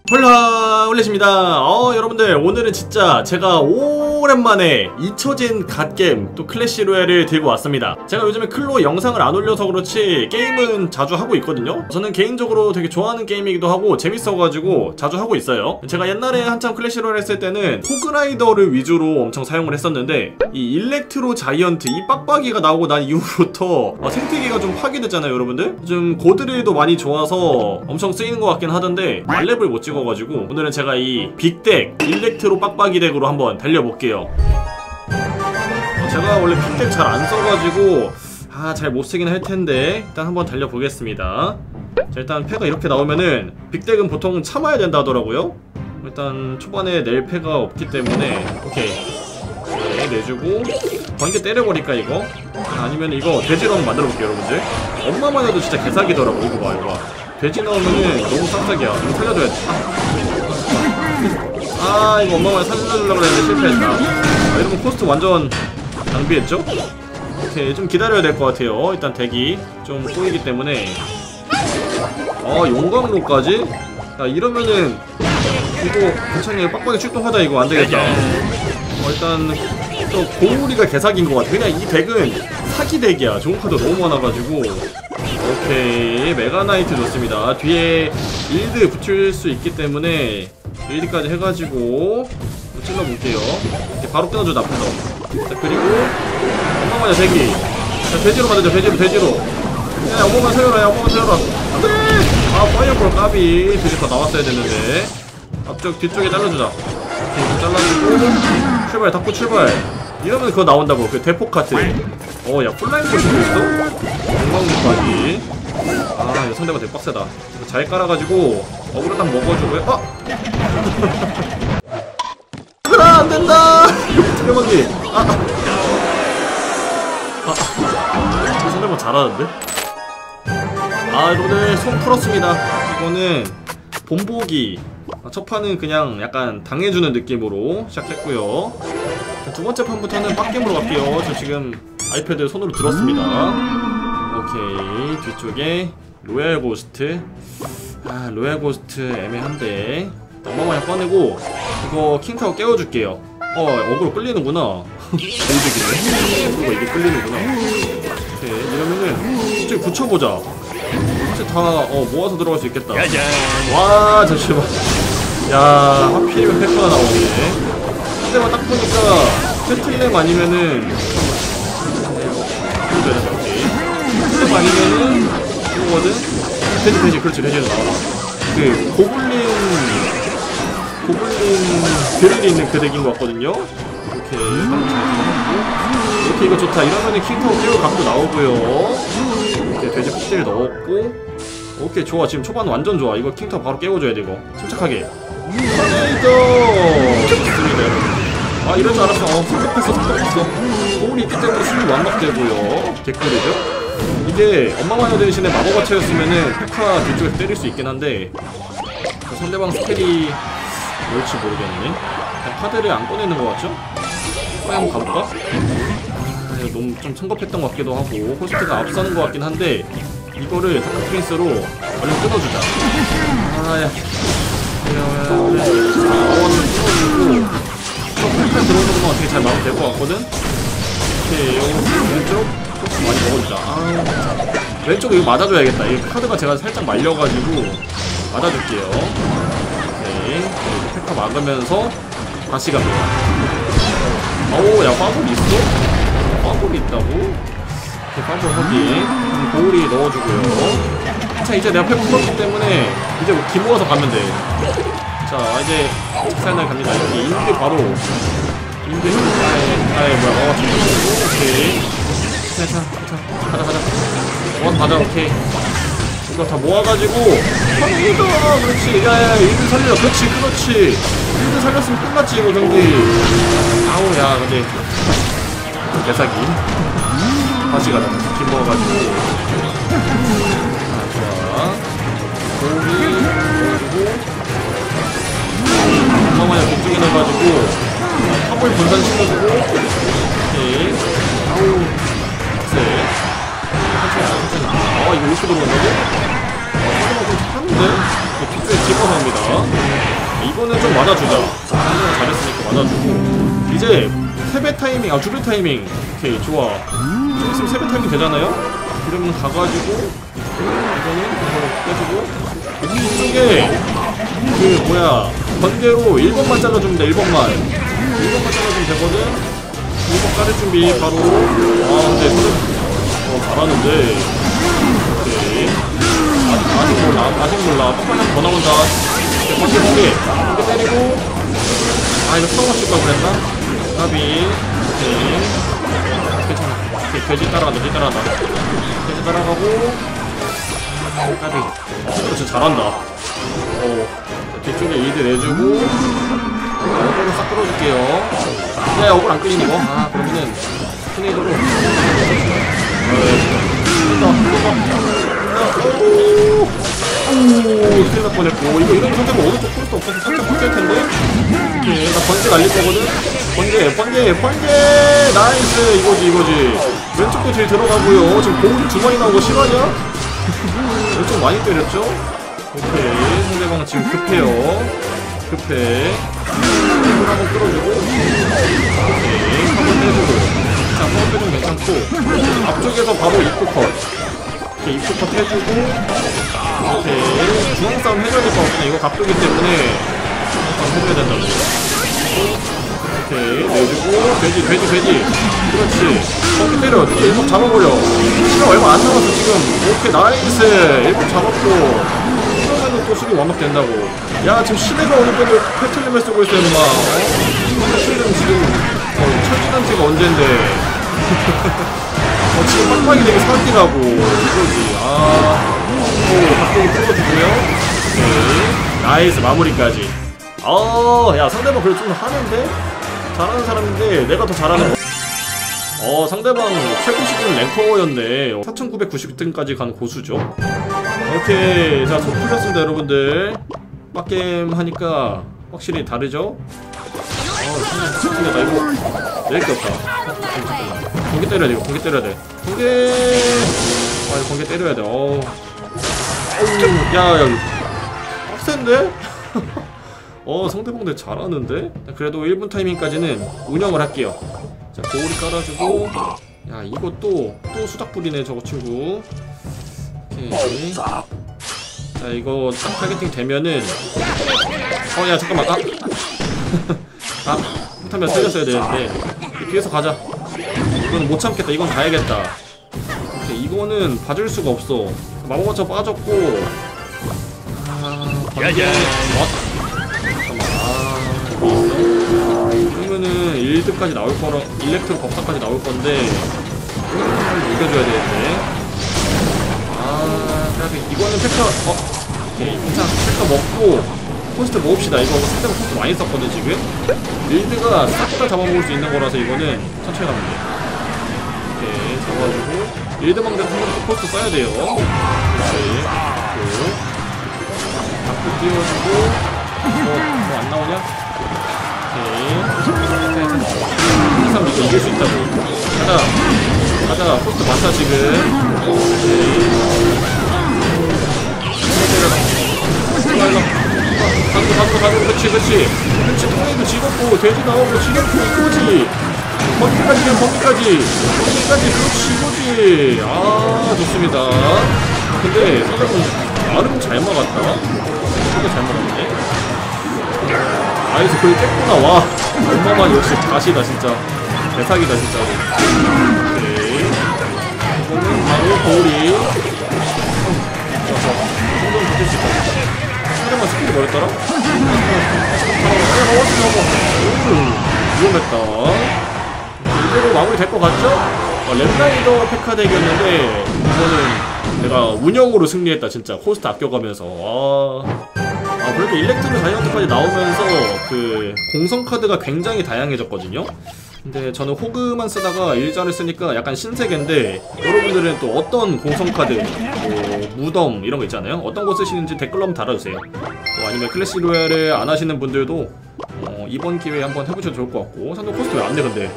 홀라 홀렛입니다. 여러분들 오늘은 진짜 제가 오랜만에 잊혀진 갓겜 또 클래시 로얄을 들고 왔습니다. 제가 요즘에 클로 영상을 안 올려서 그렇지 게임은 자주 하고 있거든요. 저는 개인적으로 되게 좋아하는 게임이기도 하고 재밌어가지고 자주 하고 있어요. 제가 옛날에 한참 클래시 로얄 했을 때는 호그라이더를 위주로 엄청 사용을 했었는데 이 일렉트로 자이언트 이 빡빡이가 나오고 난 이후부터 생태계가 좀 파괴됐잖아요 여러분들. 좀 고드레도 많이 좋아서 엄청 쓰이는 것 같긴 하던데 말렙을 못 찍어가지고 오늘은 제가 이 빅덱 일렉트로 빡빡이 덱으로 한번 달려볼게요. 제가 원래 빅덱 잘 안 써가지고 잘 못 쓰긴 할 텐데 일단 한번 달려보겠습니다. 자, 일단 패가 이렇게 나오면은 빅덱은 보통 참아야 된다 하더라고요. 일단 초반에 낼 패가 없기 때문에 오케이 내주고 번개 때려버릴까 이거? 아니면 이거 돼지로 한번 만들어볼게요 여러분들. 엄마만 해도 진짜 개사기더라고. 이거 봐 이거 봐. 돼지 나오면은 너무 싹싹이야. 이거 살려줘야 돼. 이거 엄마만 살려주려고 했는데 실패했다. 이러면 코스트 완전 낭비했죠? 오케이 좀 기다려야 될 것 같아요. 일단 덱이 좀 꼬이기 때문에. 용광로까지? 야 이러면은 이거 괜찮네. 빡빡이 출동하다 이거 안되겠다. 일단 또 고우리가 개사기인 것 같아. 그냥 이 덱은 사기 덱이야. 좋은 카드 너무 많아가지고. 오케이 메가나이트 좋습니다. 뒤에 일드 붙일 수 있기 때문에 일드까지 해가지고 찔러볼게요. 바로 끊어줘 나쁜 놈. 자 그리고 엄마마냐 대기. 자 돼지로 맞아줘. 돼지로 야 엄마만 세워라. 엄마만 세워라. 안돼. 파이어볼 까비. 돼지 더 나왔어야 됐는데 앞쪽 뒤쪽에 잘라주자. 오케이 잘라주고 출발 닫고 출발. 이러면 그거 나온다고. 그 대폭 카트. 야 플라잉 볼도 있어? 건강까지. 이거 상대가 되게 빡세다. 이거 잘 깔아가지고 어그로 딱 먹어주고요. 안된다. 대박이. 상대방 잘하는데? 여러분들 손 풀었습니다. 이거는 본보기. 첫 판은 그냥 약간 당해주는 느낌으로 시작했고요. 두 번째 판부터는 빡겜으로 갈게요. 저 지금 아이패드 손으로 들었습니다. 오케이 뒤쪽에 로얄 고스트. 로얄 고스트 애매한데 엄마마냥 꺼내고 이거 킹타워 깨워줄게요. 어그로 끌리는구나. 개이득이네. 이게 끌리는구나. 오케이 이러면은 이쪽에 붙여보자. 사실 다 모아서 들어갈 수 있겠다. 와 잠시만. 야 하필이면 페퍼가 나오네. 상대만 딱 보니까 세틀렘 아니면은 세틀렘 아니면은 이거거든? 돼지 그렇지. 돼지는 나와라. 그 고블린 드릴이 있는 그 덱인 것 같거든요? 이렇게 이거 좋다. 이러면은 킹타워 깨울 각도 나오고요. 이렇게 돼지 폭딜 넣었고 오케이 좋아. 지금 초반 완전 좋아. 이거 킹타워 바로 깨워줘야 돼. 이거 침착하게 좋습니다 여러분. 이럴 줄 알았어. 섭섭했어. 고울이 있기 때문에 수비 완박되고요. 개꿀이죠? 이게 엄마마녀 대신에 마법가 채였으면은 페카 뒤쪽에서 때릴 수 있긴 한데 상대방 스펠이 뭘지 모르겠네. 카드를 안 꺼내는 것 같죠? 한번 가볼까? 너무 좀 성급했던 것 같기도 하고 코스트가 앞서는 것 같긴 한데 이거를 다크 프린스로 얼른 끊어주자. 들어오는 것만 되게 잘 막으면 될 것 같거든? 오케이 왼쪽 코스 많이 먹어주자. 왼쪽 이거 맞아줘야겠다. 이 카드가 제가 살짝 말려가지고 맞아줄게요. 오케이 페카 막으면서 다시 갑니다. 야 파볼이 있어? 파볼이 있다고? 오케이 파볼 확인. 고울이 넣어주고요. 자 이제 내가 페카 풀었기 때문에 이제 뭐 기모아서 가면 돼. 자 이제 직살날 갑니다. 여기 인드 바로 인드 뭐야 오케이 가자 오케이 이거 다 모아가지고 그렇지. 야 인드 살려. 그렇지 인드 살렸으면 끝났지 이거 경기. 야 근데 개사기. 다시 가자. 기 모아가지고 좋아 고기 넣어주고 엄마마냥 복중에 넣어가지고 탑을 분산시켜주고 오케이 빡세. 천천히 이거 이렇게 들어간다고? 좀 하는데? 뒤쪽에 씹어서 합니다. 이거는 좀 맞아주자. 상대가 잘했으니까 맞아주고. 이제 세배 타이밍, 주배 타이밍. 오케이, 좋아. 좀 있으면 세배 타이밍 되잖아요? 그러면 가가지고 이거는 이걸 빼주고 이쪽에 그 뭐야 번개로 1번만 잘라주면 돼. 1번만 잘라주면 되거든. 1번 깔을 준비 바로. 근데 손을 잘하는데. 오케이. 아직 몰라. 빡빡하면 더 나온다. 번개 때리고. 이거 처음 맞출 걸 그랬나? 까비. 오케이. 괜찮아. 오케이, 돼지 따라간다. 돼지 따라가고. 까비. 진짜 잘한다. 뒤쪽에 이드 내주고. 이거를 싹 끌어줄게요. 야, 억울 안 끌리니, 이거? 그러면은, 스네이더로. 큰일 날 뻔했고. 이런 상태로 오른쪽 풀수 없어서 살짝 바뀔 텐데. 오케이, 나 번개 날릴 거거든? 번개! 나이스! 이거지. 왼쪽도 딜 들어가고요. 지금 공이 2마리 나오고 실화냐? 왼쪽 많이 때렸죠? 오케이, 상대방 지금 급해. 이걸 한번 끌어주고. 오케이, 한번 빼주고. 자, 한번 빼주면 괜찮고. 앞쪽에서 바로 입구 컷. 오케이, 입구 컷 해주고. 오케이, 중앙 싸움 해줘야 될 것 같구나. 이거 각도기 때문에 중앙 싸움 해줘야 된다고. 오케이, 내주고. 돼지. 그렇지. 거기 때려. 뒤에 일곱 잡아버려. 시간 얼마 안 남았어, 지금. 오케이, 나이스. 일곱 잡았고. 그러면은 또 수비 완벽된다고. 야, 지금 시내가 어느 정도 패틀림을 쓰고 있어요, 임마. 패틀림 지금 철진한 지가 언젠데. 지금 빡빡이 되게 살기라고. 이거지. 각도기 풀어주고요. 오케이. 나이스, 마무리까지. 야, 상대방 그래도 좀 하는데? 잘하는 사람인데 내가 더 잘하는 거. 상대방 최고 시기는 랭커였네. 4990등까지 간 고수죠. 오케이, 자, 손 풀렸습니다, 여러분들. 빡겜 하니까 확실히 다르죠? 신기하다. 이거 내릴 게 없다. 번개 때려야 돼. 번개 때려야 돼. 번개 때려야 돼. 야, 빡센데? 상대방들 잘하는데? 그래도 1분 타이밍까지는 운영을 할게요. 자, 고울이 깔아주고. 야, 이거 또 수작 부리네, 저거 친구. 오케이. 자, 이거 딱 타겟팅 되면은. 야, 잠깐만. 못하면 살렸어야 되는데. 뒤에서 가자. 이건 못 참겠다. 이건 가야겠다. 오케이, 이거는 봐줄 수가 없어. 마법마차 빠졌고. 번개. 그러면은 1득까지 나올 거라, 일렉트로 법사까지 나올 건데, 이겨줘야 되는데. 이거는 팩터, 오케이, 괜찮아. 팩터 먹고, 포스트 모읍시다. 이거 상대가 포스트 많이 썼거든, 지금. 빌드가 싹 다 잡아먹을 수 있는 거라서 이거는 천천히 가면 돼. 오케이, 잡아주고. 빌드망대로 상대가 포스트 써야 돼요. 그렇지. 앞으로 띄워주고. 안 나오냐? 오케이. 2, 3 이거 이길 수 있다고. 가자. 포스트 많다, 지금. 오케이. 가고. 그렇지. 통행도 찍었고, 돼지 나오고, 지겹고, 이거지. 번개까지. 그렇지, 이거지. 좋습니다. 근데, 상대방 나름 잘 막았다. 되게 잘 막았네. 나이스, 그걸 깼구나. 와, 엄마만 역시 다시다, 진짜. 대사기다, 진짜로. 오케이. 이거는 바로 거울이. 정도는 버틸 수 있다. 상대만 스킬이 뭐였더라? 위험했다. 이대로 마무리 될 것 같죠? 랩라이더 페카덱이었는데, 이거는 내가 운영으로 승리했다, 진짜. 코스트 아껴가면서. 그래도 일렉트로 자이언트까지 나오면서 그 공성 카드가 굉장히 다양해졌거든요. 근데 저는 호그만 쓰다가 일자를 쓰니까 약간 신세계인데, 여러분들은 또 어떤 공성 카드, 무덤 이런 거 있잖아요. 어떤 거 쓰시는지 댓글로 한번 달아주세요. 아니면 클래시 로얄을 안 하시는 분들도 이번 기회에 한번 해보셔도 좋을 것 같고. 상대 코스트 왜 안 돼, 근데?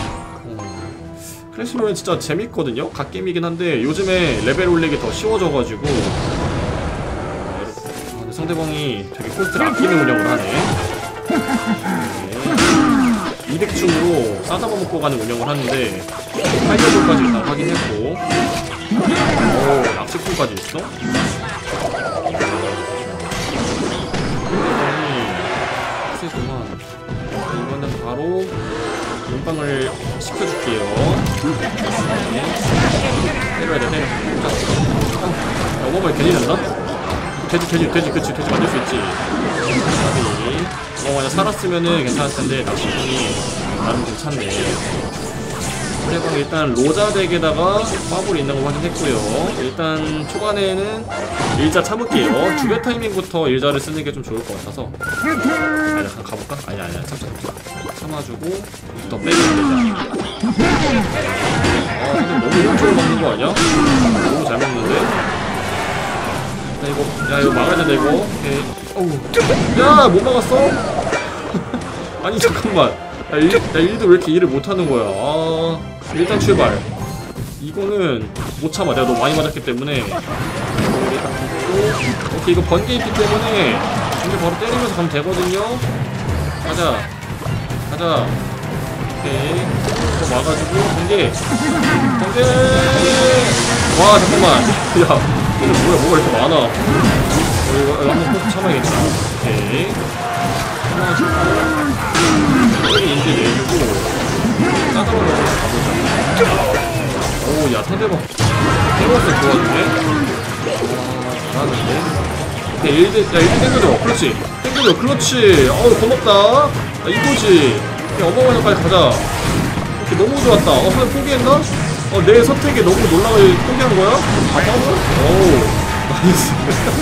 클래시 로얄 진짜 재밌거든요. 갓게임이긴 한데 요즘에 레벨 올리기 더 쉬워져가지고. 상대방이 되게 코스트를 아끼는 운영을 하네. 200층으로 싸다 먹고 가는 운영을 하는데 파이어볼까지 일단 확인했고, 낚시꾼까지 있어? 세구만. 이거는 바로 몸빵을 시켜줄게요. 때려야 돼, 때려. 어머머리 괜히 난다? 돼지, 그치, 돼지 만들 수 있지. 만약 살았으면은 괜찮았을 텐데, 낚시꾼이 나름 괜찮네. 상대방 일단 로자 덱에다가 마블이 있는 거 확인했고요. 일단 초반에는 일자 참을게요. 주변 타이밍부터 일자를 쓰는 게 좀 좋을 것 같아서. 아니, 잠깐 가볼까? 아니야, 참아주고 더 빼면 되자. 근데 너무 오른쪽으로 막는 거 아니야? 너무 잘 막는데? 야, 이거 막아야 된다, 이거. 오케이. 어우. 야, 못 막았어? 아니, 잠깐만. 야, 일도 왜 이렇게 일을 못하는 거야? 일단 출발. 이거는 못 참아. 내가 너무 많이 맞았기 때문에. 오케이, 이거 번개 있기 때문에 근데 바로 때리면서 가면 되거든요. 가자. 오케이. 이거 막아주고 번개. 와, 잠깐만. 야, 이거 뭐가 이렇게 많아. 이거 한번 꼭 참아야겠다. 오케이. 여기 인지 내주고 짜장면 먹으러 가보자. 오, 야, 상대방 해봤어. 좋았는데? 잘하는데? 오케이, 1대 땡겨줘. 그렇지, 땡겨줘. 그렇지. 어우, 고맙다. 야, 이거지. 그냥 어머머니까지 가자. 오케이, 너무 좋았다. 선생님 포기했나? 내 선택에 너무 놀라가 포기한 거야? 어우, 나이스.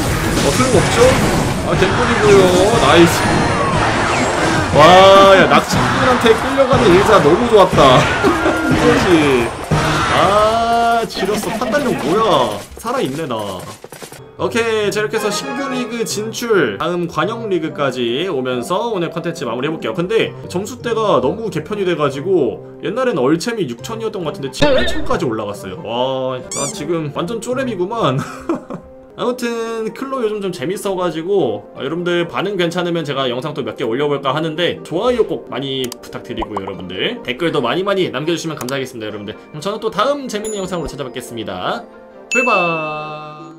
틀림없죠? 개꿀이고요. 나이스. 와, 야, 낚시꾼한테 끌려가는 일자 너무 좋았다. 그렇지. 지렸어. 판단력 뭐야. 살아있네, 나. 오케이, 자, 이렇게 해서 신규 리그 진출, 다음 관영 리그까지 오면서 오늘 컨텐츠 마무리해볼게요. 근데 점수대가 너무 개편이 돼가지고 옛날엔 얼챔이 6천이었던 것 같은데 8천까지 올라갔어요. 와, 나 지금 완전 쪼렙이구만. 아무튼 클로 요즘 좀 재밌어가지고 여러분들 반응 괜찮으면 제가 영상 또 몇 개 올려볼까 하는데 좋아요 꼭 많이 부탁드리고요. 여러분들 댓글도 많이 남겨주시면 감사하겠습니다. 여러분들 그럼 저는 또 다음 재밌는 영상으로 찾아뵙겠습니다. 바이바이.